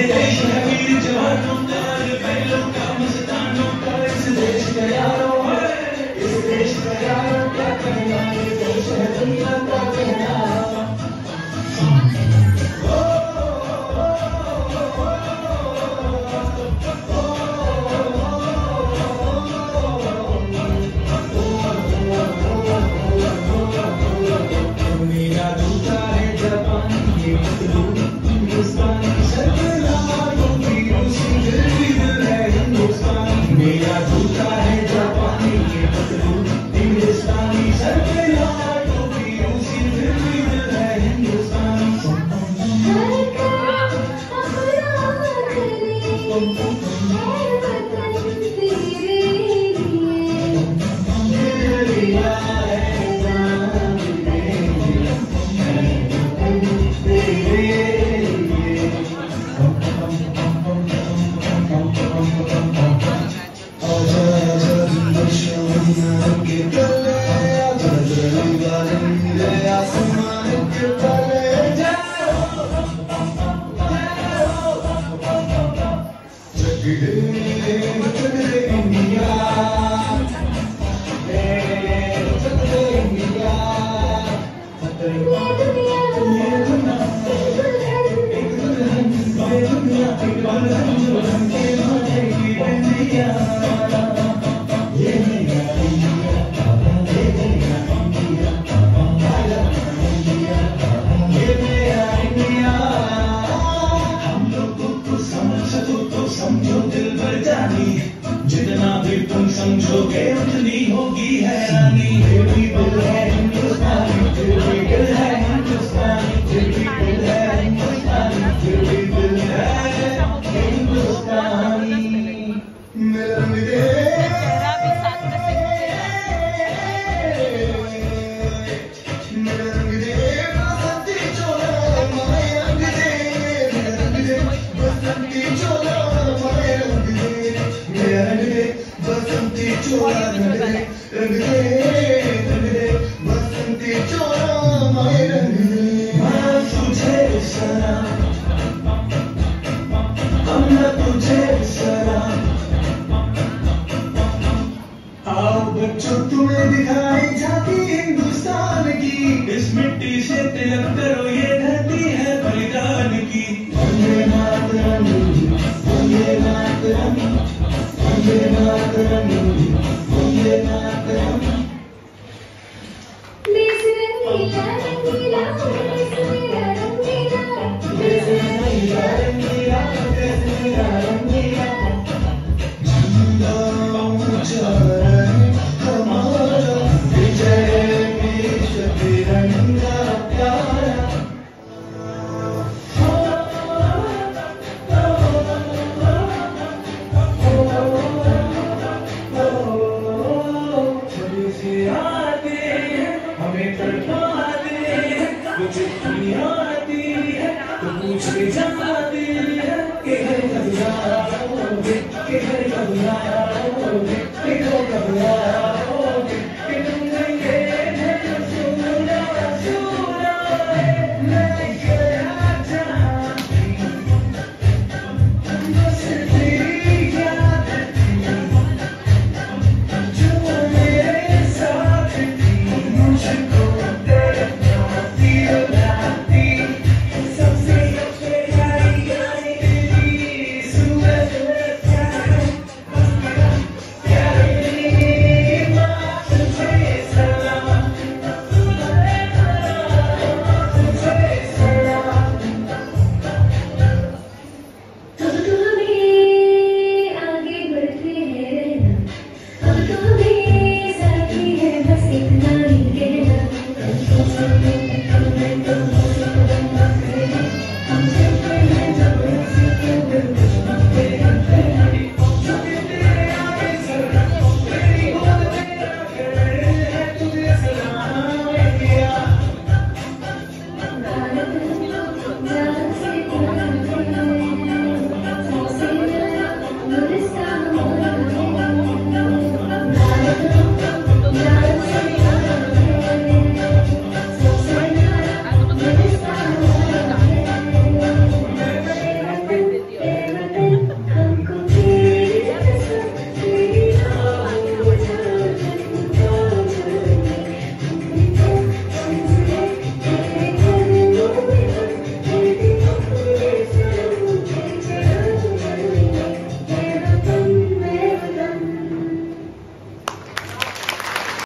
देश है वीर जवानों का, बैलों का मस्तानों का, इस देश का यारों है, इस देश का यारों क्या कहना, ये देश है दुनिया का कहना। मेरा जूता है जापान ये हिंदुस्तानी सरदारों की उसी दिल है हिंदुस्तान। मेरा जूता है जापानी ये हिंदुस्तानी सरदारों की उसी दिल है हिंदुस्तान। समझो दिल भर जानी, जितना भी तुम समझोगे उतनी होगी हैरानी। फिर भी दिल है हिंदुस्तानी, फिर भी दिल है हिंदुस्तानी, फिर भी दिल है हिंदुस्तानी, फिर भी दिल है हिंदुस्तानी। मेरा रंग दे मेरा रंग दे बसंती चोला माए रंग दे, मेरा रंग दे बसंती चोला माए रंग दे, मेरा रंग दे बसंती चोला रंग दे बसंती चोला माए रंग दे। मैं तुझे सलाम, मैं तुझे सलाम। आओ बच्चों तुम्हें दिखाई झांकी हिंदुस्तान की, इस मिट्टी से तिलक करो ये धरती है बलिदान की। वंदे मातरम, वंदे मातरम, वंदे मातरम, वंदे मातरम। देश रंगीला रंगीला